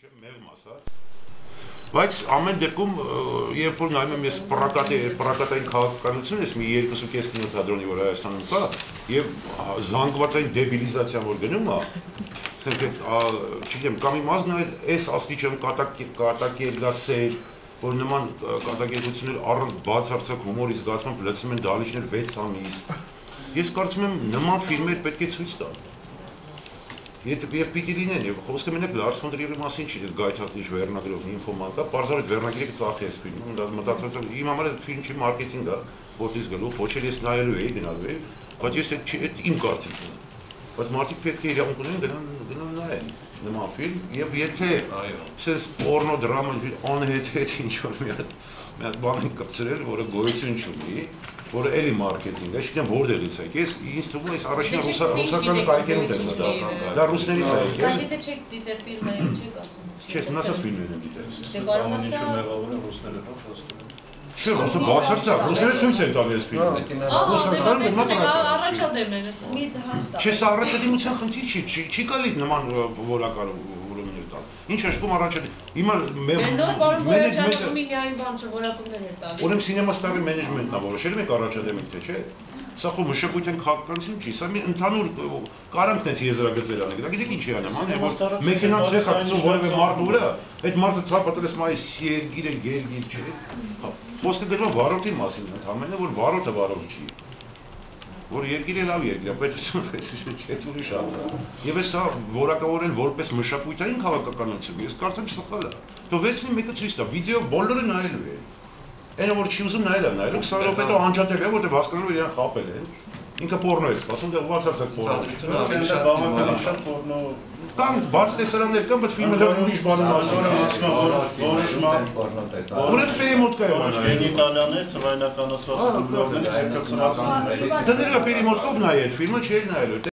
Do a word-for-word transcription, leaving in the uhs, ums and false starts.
Չեմ մեղմ ասա, բայց ամեն դեպքում երբ որ նայում եմ ես պռակատային քաղաքականություն ես մի երկու կես կինոթատրոնի, որ Հայաստանում կա, եւ զանգվածային դեբիլիզացիան որ գնում է, չգիտեմ, կամ իմաստն է այս աստիճան կատակերգասեր, որ նման կատակերգություններ առանց բացարձակ հումորի զգացմամբ լցնում են դահլիճներ վեց ամիս, ես կարծում եմ նման ֆիլմեր պետք է ցույց տալ։ Եվ պիտի լինեն, եւ խոսքը մենակ Լարս ֆոն Տրիերի մասին չի, գայթակղիչ վերնագրով ինֆոման կա, բարձրորդ վերնագրի կծախի այս ֆիլմը, դա մտածած եմ, իմ համար այդ ֆիլմի մարքեթինգ է, որտից գլուխ, ոչ էլ ես նայելու էի, գնալու էի, բայց ես այդ իմ կարծիքն է։ Բայց մարդիկ պետք է իրավունք ունեն գնան նայեն նման ֆիլմ, եւ եթե սենց պորնո դրամա անհետ-հետ ինչ-որ մի հատ բան են կպցրել, որը գոյություն չունի, որը էլի մարքեթինգ է, չգիտեմ որտեղից է, ես ինձ թվում է այս առաջին ռուսական կայքերում դեռ դա, դա ռուսներից է եկել։ Բայց եթե չեք դիտել ֆիլմը, չեք ասում։ Չէ, մնացած ֆիլմերն եմ դիտել։ Դե կարող է մեղավոր են ռուսները, հա, փաստորեն։ Չէ, ռուսը բացարձակ, ռուսները ցույց են տալի այս ֆիլմը։ Առաջադեմ են, մի հաստատ։ Չէ, սա առաջադիմության խնդիր չի, չի կարելի նման որակալ որոններ տալ։ Ինչ հաշվում առաջադեմ։ Հիմա մենեջմենտը միայն բան չէ, որակումներ է տալի։ Ուրեմն սինեմա ստարի մենեջմենտն է որոշել, մենք առաջադեմ ենք, թե չէ։ Սա խո մշակույթային քաղաքականություն չի, սա մի ընդհանուր կարանք տենց եզրագծել անենք։ Դա գիտեք ինչի անեմ, ան որ մեքենան ցեխ ակցում որևէ մարդ վրա, այդ մարդը թափատել է այս երգիրը երգիր չէ։ Խոսքը դեռ վարորդի մասին է, ընդհանրապես որ վարորդը վարորդ չի։ Որ երգիրը լավ երգիր է, բայց չէ ուրիշ անձա։ Եվ սա որակավորել որպես մշակույթային քաղաքականություն, ես կարծեմ սխալ է։ Թող վերցնի մեկը ցույց տա, վիդեո բոլորը նայելու են։ Այն որ չի ուզում նայել է նայել, քսան րոպե հետո անջատել է, որտեղ հասկանալու իրան խապել են։ Ինքը պորնո է սպասում, դե բացարձակ պորնո։ Շատ պորնո։ Կան բաց տեսարաններ կան, բայց ֆիլմը լավ ուրիշ բան է։ Ուրեմն պերիմոտկա է նայել։ Գենիտալիաներ, ծվայնականացված ֆիլմերներ, երկրացված։ Դա դեռ պերիմոտկով նայել, ֆիլմը չէր նայել։